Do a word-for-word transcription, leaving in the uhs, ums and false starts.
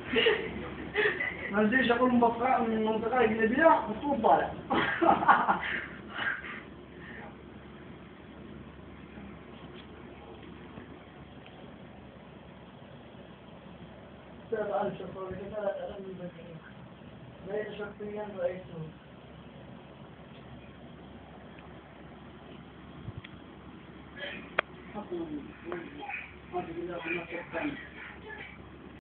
ما نجيش اقول منطقة من منطقة اجنبية مطلوب طالع. سبع ألف شخص ثلاث ألف من ذكرين ليس شخصيا رأيته. حقنا من هذه الله